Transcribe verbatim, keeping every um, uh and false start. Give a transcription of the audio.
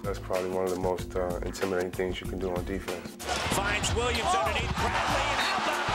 That's probably one of the most uh, intimidating things you can do on defense. Finds Williams underneath Bradley, and how about